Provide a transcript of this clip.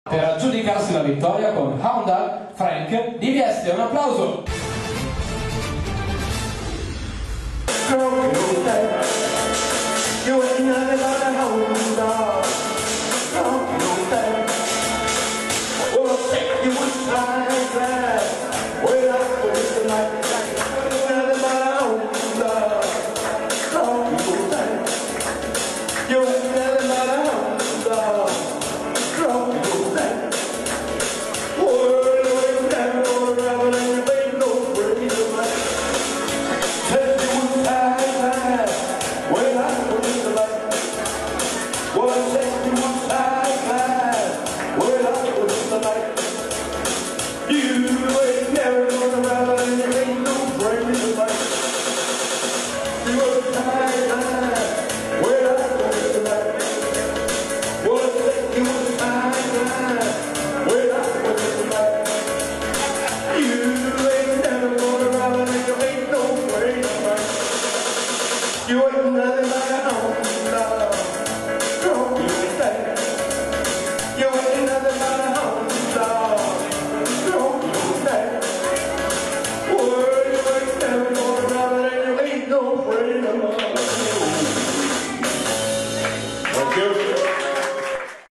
Per aggiudicarsi la vittoria con Honda, Frank Di Vieste, un applauso! Girl, you ain't nothing but a Honda.